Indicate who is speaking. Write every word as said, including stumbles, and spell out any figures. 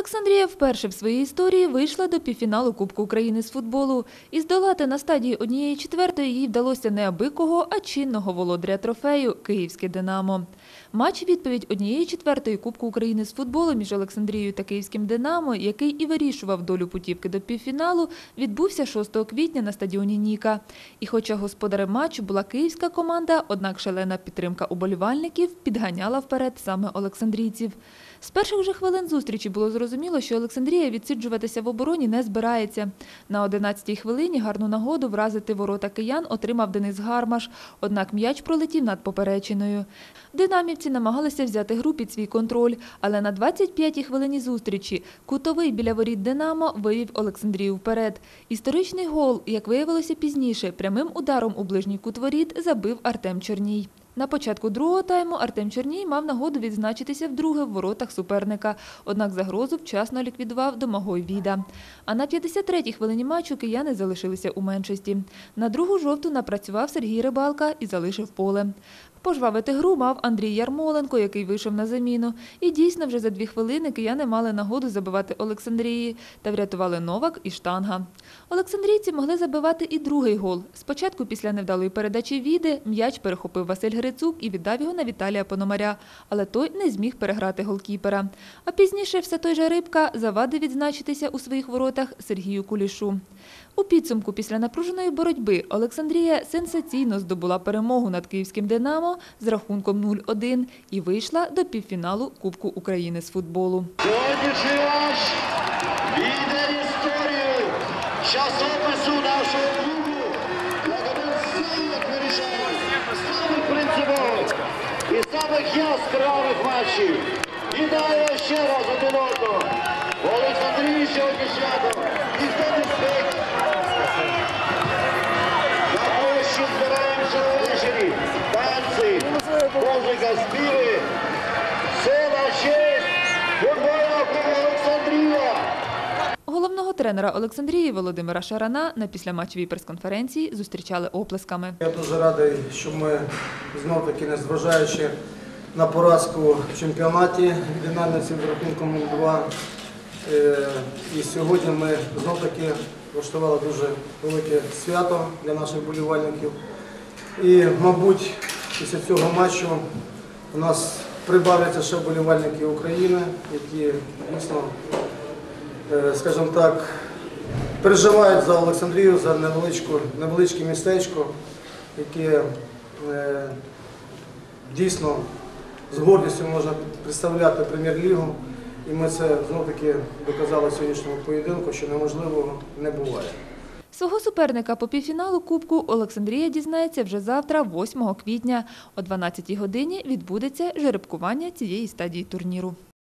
Speaker 1: Олександрія вперше в своїй історії вийшла до півфіналу Кубку України з футболу. І здолати на стадії однієї четвертої їй вдалося не аби кого, а чинного володаря трофею – київське «Динамо». Матч-відповідь однієї четвертої Кубку України з футболу між Олександрією та київським «Динамо», який і вирішував долю путівки до півфіналу, відбувся шостого квітня на стадіоні «Ніка». І хоча господарем матчу була київська команда, однак шалена підтримка уболівальників підганяла вперед саме олександрійців. З перших же хвилин зустрічі було зрозуміло, що Олександрія відсиджуватися в обороні не збирається. На одинадцятій хвилині гарну нагоду вразити ворота киян отримав Денис Гармаш, однак м'яч пролетів над поперечиною. Динамівці намагалися взяти гру під свій контроль, але на двадцять п'ятій хвилині зустрічі кутовий біля воріт «Динамо» вивів Олександрію вперед. Історичний гол, як виявилося пізніше, прямим ударом у ближній кут воріт забив Артем Черній. На початку другого тайму Артем Черній мав нагоду відзначитися вдруге в воротах суперника, однак загрозу вчасно ліквідував Домагой Віда. А на п'ятдесят третій хвилині матчу кияни залишилися у меншості. На другу жовту напрацював Сергій Рибалка і залишив поле. Пожвавити гру мав Андрій Ярмоленко, який вийшов на заміну. І дійсно вже за дві хвилини кияни мали нагоду забивати Олександрії та врятували Новак і Штанга. Олександрійці могли забивати і другий гол. Спочатку після невдалої передачі Віди м'яч перехопив Василь Грицук і віддав його на Віталія Пономаря, але той не зміг переграти голкіпера. А пізніше все той же Рибка завадив відзначитися у своїх воротах Сергію Кулішу. У підсумку після напруженої боротьби Олександрія сенсаційно здобула перемогу над київським «Динамо» з рахунком нуль один і вийшла до півфіналу Кубку України з футболу.
Speaker 2: Сьогоднішній матч війде в історію часопису нашого клубу як один з самих вирішальних, самих принципових і самих яскравих матчів. Вітаю ще раз один одного. В Олександрії сьогодні свято. Ніхто не спить. На площі збираємося ввечері. Танці, музика, співи. Все на честь футбольного клубу «Олександрія».
Speaker 1: Головного тренера Олександрії Володимира Шарана на післяматчевій прес-конференції зустрічали оплесками.
Speaker 3: Я дуже радий, що ми знов-таки, незважаючи на поразку в чемпіонаті динамівців з рахунком нуль два, і сьогодні ми знов-таки влаштували дуже велике свято для наших вболівальників. І, мабуть, після цього матчу у нас прибавляться ще вболівальники України, які дійсно, скажімо так, переживають за Олександрію, за невеличку, невеличке містечко, яке дійсно з гордістю можна представляти прем'єр-лігу. І ми це знов-таки доказали в сьогоднішньому поєдинку, що неможливого не буває.
Speaker 1: Свого суперника по півфіналу Кубку Олександрія дізнається вже завтра, восьмого квітня. О дванадцятій годині відбудеться жеребкування цієї стадії турніру.